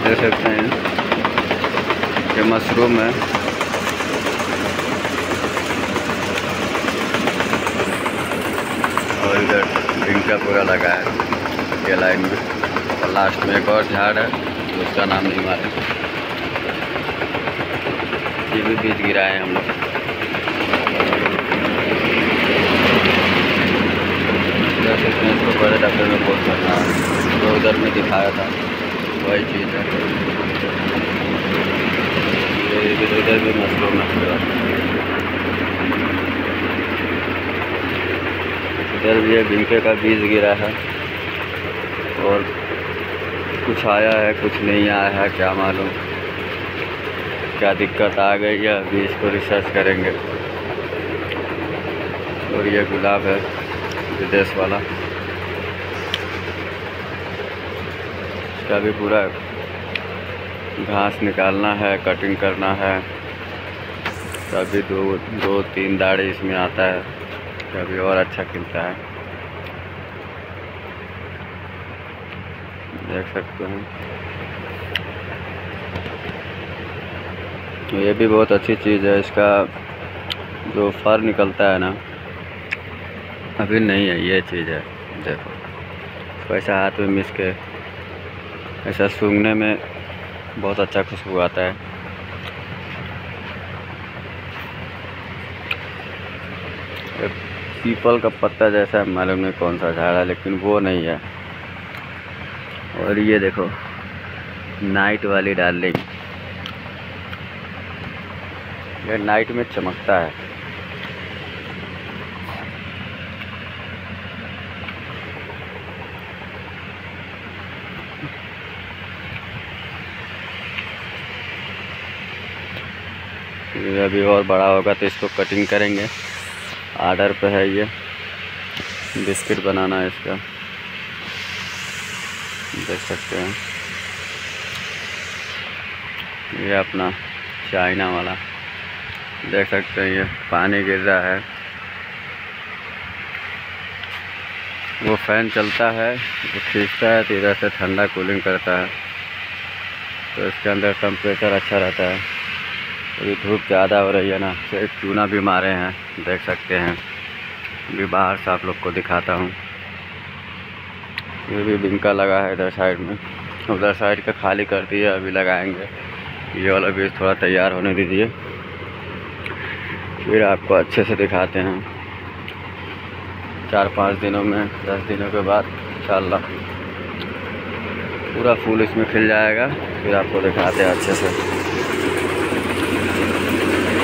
देख सकते हैं ये मशरूम है। और इधर भिंका पूरा लगा है ये लाइन में, और लास्ट में एक और झाड़ है उसका नाम नहीं मालूम। ये भी बीज गिराए हैं हम लोग। इसको बड़े डब्बे में बोल सकता है, जो उधर में दिखाया था वही चीज़ है। इधर भी मशरूम है पूरा, इधर भी ये भिंके का बीज गिरा है, और कुछ आया है कुछ नहीं आया है, क्या मालूम क्या दिक्कत आ गई है, अभी इसको रिसर्च करेंगे। और ये गुलाब है विदेश वाला, इसका भी पूरा घास निकालना है, कटिंग करना है, तभी दो तीन दाढ़ी इसमें आता है, तभी और अच्छा खिलता है। देख सकते हैं ये भी बहुत अच्छी चीज़ है। इसका जो फर निकलता है ना, अभी नहीं है, ये चीज़ है। देखो इसको ऐसा हाथ में मिस के ऐसा सूंघने में बहुत अच्छा खुशबू आता है। पीपल का पत्ता जैसा मालूम नहीं कौन सा झाड़ है, लेकिन वो नहीं है। और ये देखो नाइट वाली डार्लिंग, ये नाइट में चमकता है। ये अभी और बड़ा होगा तो इसको कटिंग करेंगे, आर्डर पे है। ये बिस्किट बनाना है इसका, देख सकते हैं ये अपना चाइना वाला, देख सकते हैं ये पानी गिर रहा है। वो फैन चलता है, वो खींचता है तो इधर से ठंडा कूलिंग करता है, तो इसके अंदर टेम्परेचर अच्छा रहता है। अभी धूप ज़्यादा हो रही है ना, तो एक चूना भी मारे हैं, देख सकते हैं। अभी बाहर से आप लोग को दिखाता हूँ। ये भी भिंका लगा है इधर साइड में, उधर साइड का खाली कर दिया, अभी लगाएंगे। ये वाला भी थोड़ा तैयार होने दीजिए, फिर आपको अच्छे से दिखाते हैं। 4-5 दिनों में, 10 दिनों के बाद इंशाअल्लाह पूरा फूल इसमें खिल जाएगा, फिर आपको दिखाते हैं अच्छे से।